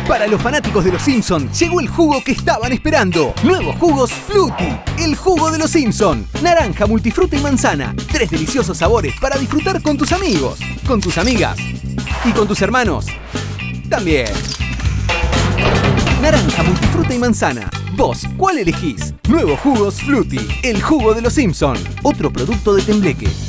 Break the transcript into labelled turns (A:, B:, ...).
A: Para los fanáticos de los Simpson, llegó el jugo que estaban esperando. Nuevos jugos Fluty, el jugo de los Simpson. Naranja, multifruta y manzana. 3 deliciosos sabores para disfrutar con tus amigos, con tus amigas y con tus hermanos también. Naranja, multifruta y manzana. ¿Vos cuál elegís? Nuevos jugos Fluty, el jugo de los Simpson. Otro producto de Tembleque.